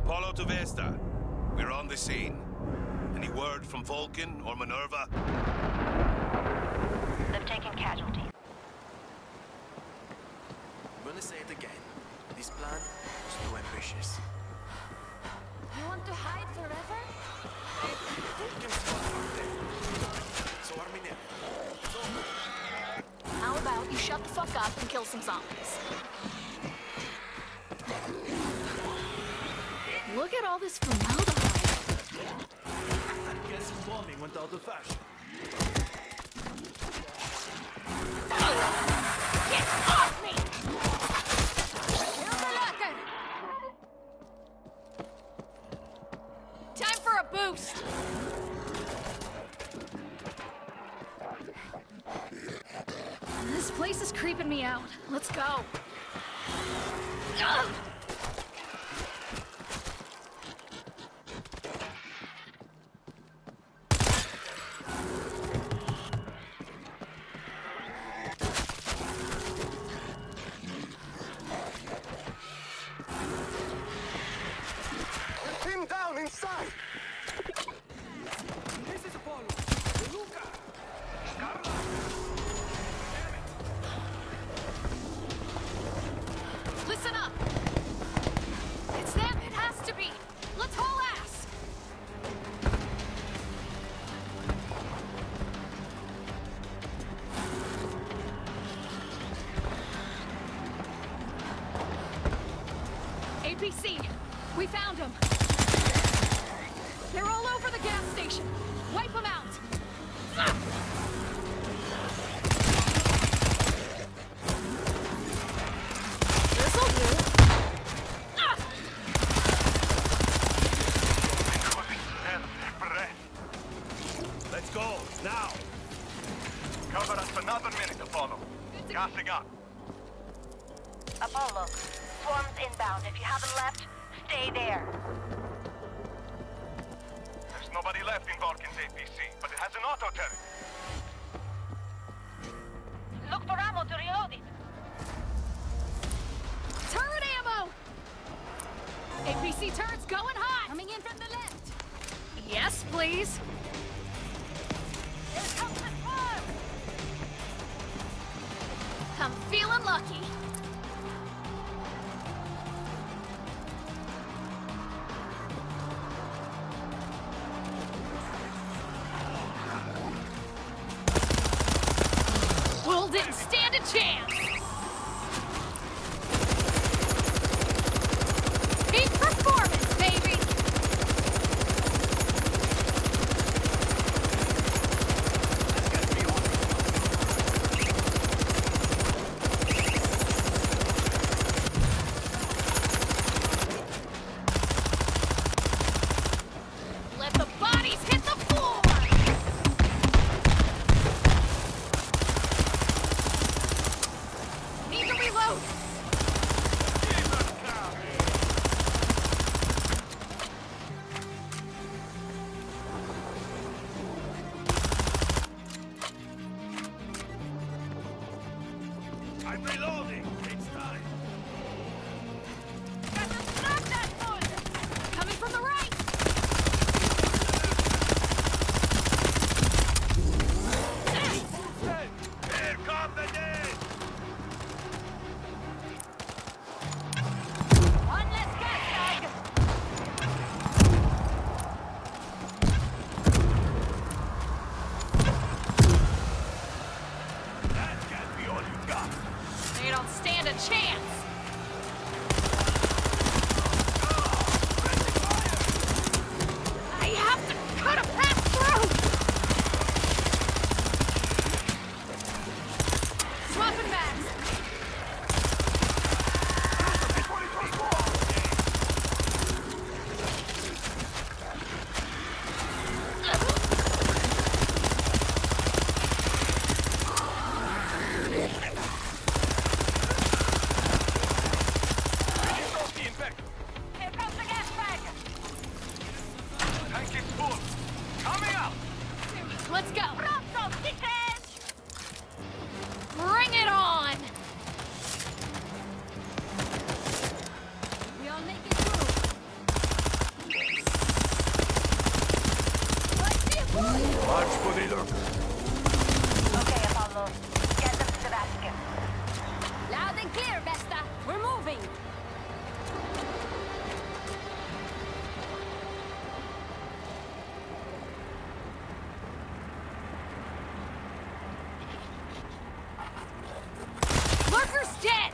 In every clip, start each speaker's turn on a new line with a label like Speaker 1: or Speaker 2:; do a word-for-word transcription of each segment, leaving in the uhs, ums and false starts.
Speaker 1: Apollo to Vesta. We're on the scene. Any word from Vulcan or Minerva?
Speaker 2: They've taken casualties.
Speaker 3: I'm gonna say it again. This plan was too ambitious.
Speaker 4: You want to hide forever?
Speaker 3: Vulcans are dead. So are Minerva. So...
Speaker 4: How about you shut the fuck up and kill some zombies? Look at all this formaldehyde.
Speaker 3: I guess bombing went out of fashion.
Speaker 4: Get off me! Time for a boost! This place is creeping me out. Let's go. Ugh!
Speaker 3: Inside! This is Apollo. Luca! Carla!
Speaker 4: Listen up! It's them, it has to be! Let's haul ass! A P C! We found him! They're all over the gas station! Wipe them out! This'll do!
Speaker 1: Let's go, now!
Speaker 5: Cover us for another minute, Apollo. Gassing up.
Speaker 2: Apollo, swarms inbound. If you haven't left, stay there.
Speaker 5: There's nobody left in Vulcan's A P C, but it has an auto turret.
Speaker 2: Look for ammo to reload it.
Speaker 4: Turret ammo! A P C turret's going hot! Coming in from the left. Yes, please.
Speaker 2: Here comes the swarm!
Speaker 4: I'm feeling lucky. Bull didn't stand a chance! Peak performance, baby! Let the bodies hit the floor! Need to reload!
Speaker 1: I'm reloading! It's time!
Speaker 2: Got to stop that bull!
Speaker 4: Coming from the right!
Speaker 1: Here come the dead!
Speaker 2: One less gas bag!
Speaker 1: That can't be all you got!
Speaker 4: They don't stand a chance! I have to cut a path through! Swapping bags!
Speaker 2: Here comes the gas bag!
Speaker 5: Tank is full. Coming up!
Speaker 4: Let's go!
Speaker 2: Pronto, Stitches!
Speaker 4: Bring it on! We all make it through.
Speaker 3: March for the lurker.
Speaker 2: Okay, Apollo. Get them to the Vatican.
Speaker 4: Loud and clear, Vesta. We're moving. Lurker's dead!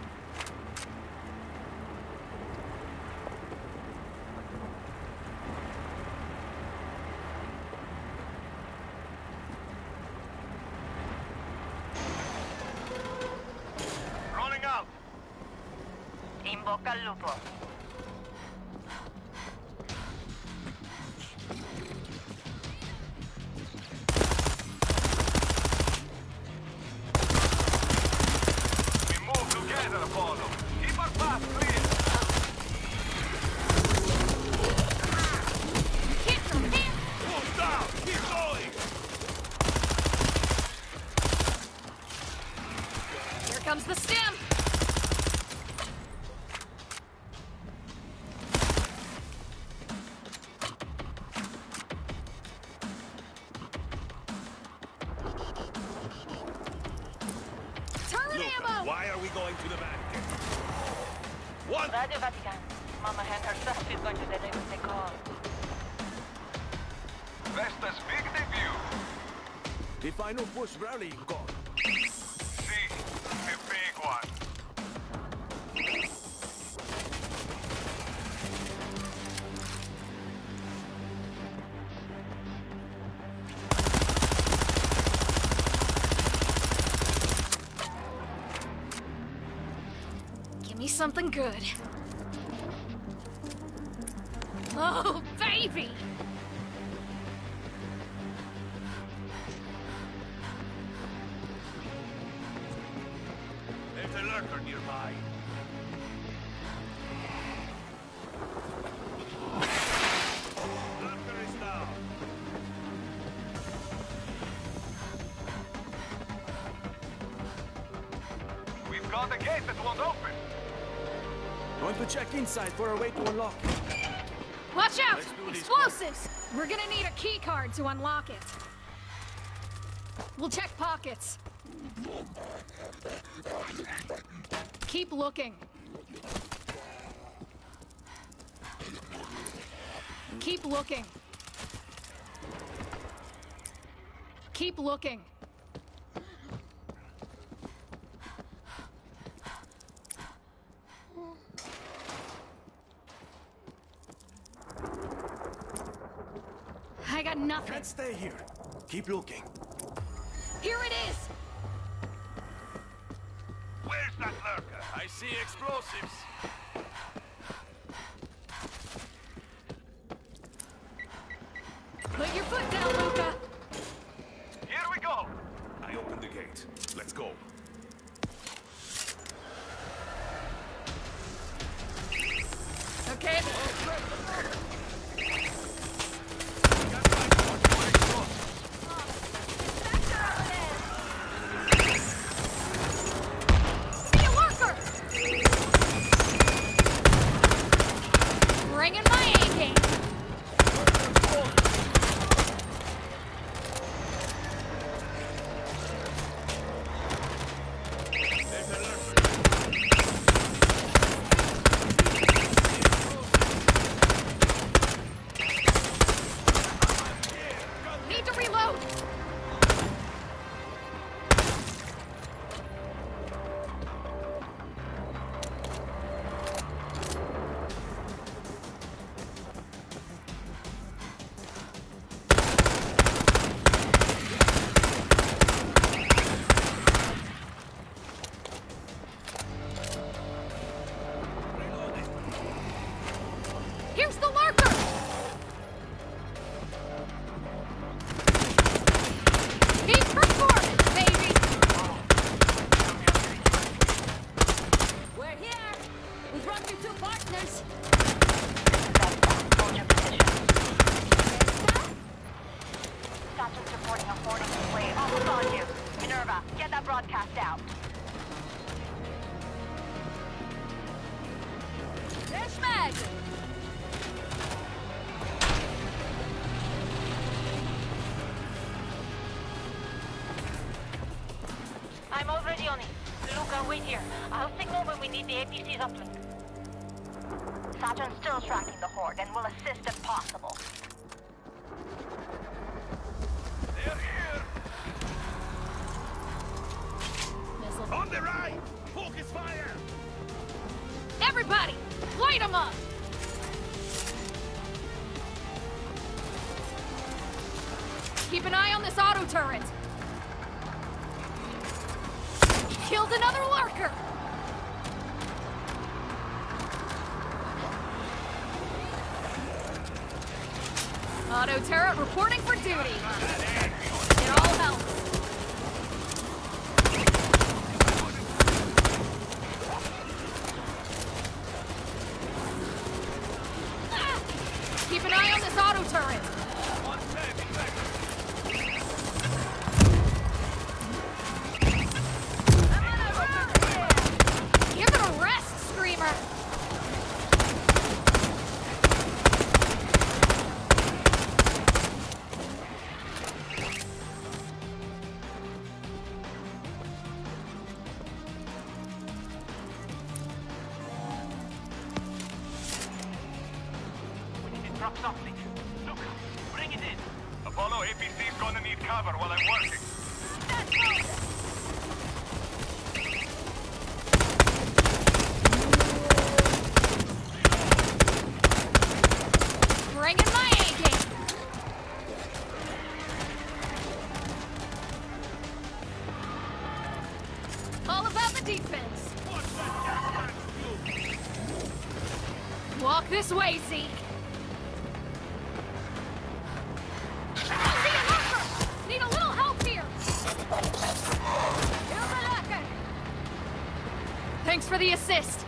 Speaker 5: Rolling out.
Speaker 2: In bocca al lupo.
Speaker 5: We move together, Apollo. Keep our path clear.
Speaker 4: Hit from him!
Speaker 1: Move down! Keep going!
Speaker 4: Here comes the stem! Turret
Speaker 1: Luca,
Speaker 4: ammo!
Speaker 1: why are we going to the Vatican? What?
Speaker 2: Radio Vatican. Mama Hen herself is going to deliver the call.
Speaker 5: Vesta's big debut.
Speaker 3: The final push rally gone.
Speaker 5: See, the big one.
Speaker 4: Give me something good. Oh, baby!
Speaker 1: There's a lurker nearby. Lurker is down.
Speaker 5: We've got a gate that won't open.
Speaker 3: Going to check inside for a way to unlock.
Speaker 4: Watch out!
Speaker 3: Let's do this.
Speaker 4: Explosives! We're gonna need a key card to unlock it. We'll check pockets. Keep looking. Keep looking. Keep looking. I got nothing.
Speaker 3: Can't stay here. Keep looking.
Speaker 4: Here it is!
Speaker 5: Where's that lurker?
Speaker 1: I see explosives.
Speaker 4: Put your foot down, Luca!
Speaker 5: Here we go.
Speaker 1: I opened the gate. Let's go.
Speaker 4: Okay. See a lurker! Bringing my A game.
Speaker 1: There's a lurker.
Speaker 4: Need to reload. Here's the lurker! Keep performing, baby! We're here! We brought you two partners!
Speaker 2: Hold your position. Satchel's reporting a hoarding display almost on you. Minerva, get that broadcast out.
Speaker 4: There's Mag!
Speaker 2: on it. Luca, wait here. I'll signal when we need the A P C's uplink. Sergeant's still tracking the horde and will assist if possible.
Speaker 5: They're here!
Speaker 4: Missile.
Speaker 1: On the right! Focus fire!
Speaker 4: Everybody, light them up! Keep an eye on this auto turret. Killed another lurker! Auto turret reporting for duty. It all helps. Ah! Keep an eye on this auto turret. Give it a rest, Screamer.
Speaker 5: Drop something. Luca, bring it in. Apollo, A P C's gonna need cover while I'm working.
Speaker 4: Bring in my A-game. All about the defense. Walk this way, Zeke. I see a lurker! Need a little help here. Thanks for the assist.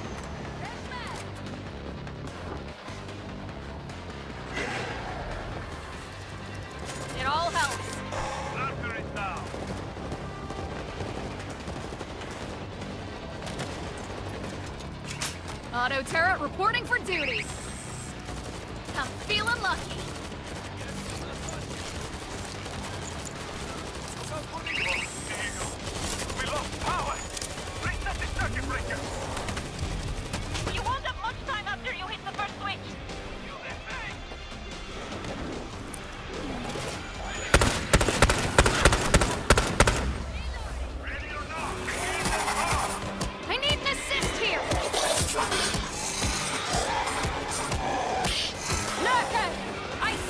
Speaker 4: It all helps.
Speaker 5: Lurker is down.
Speaker 4: Auto turret reporting for duty. I'm feeling lucky.
Speaker 5: We lost power. Reset the circuit breaker.
Speaker 2: You won't have much time after you hit the first switch.
Speaker 5: You this thing. Ready or not?
Speaker 4: I need an assist here. Lurker, I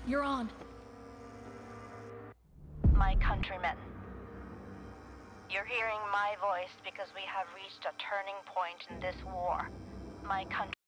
Speaker 4: You're on.
Speaker 2: My countrymen. You're hearing my voice because we have reached a turning point in this war. My country